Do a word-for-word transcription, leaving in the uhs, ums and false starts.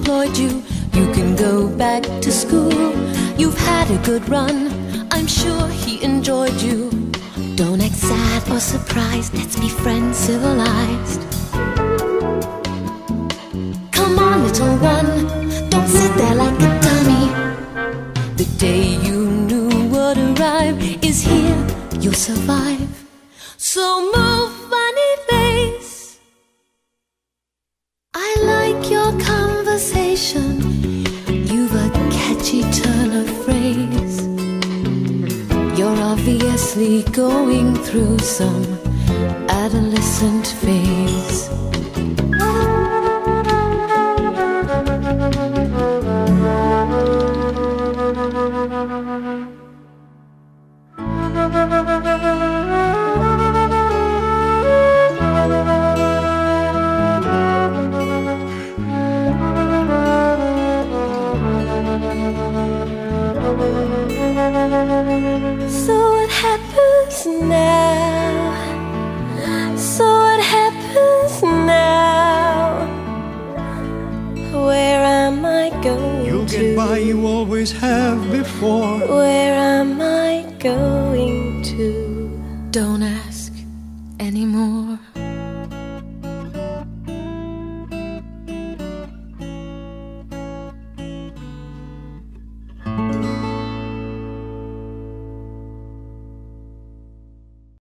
employed you. You can go back to school. You've had a good run, I'm sure he enjoyed you. Don't act sad or surprised, let's be friends civilized. Come on, little one, don't sit there like a dummy. The day you knew would arrive is here, you'll survive. So move, funny face. I like your conversation. You've a catchy turn of phrase. You're obviously going through some adolescent phase. So what happens now? So what happens now? Where am I going You'll to? get by, you always have before. Where am I going to? Don't ask anymore.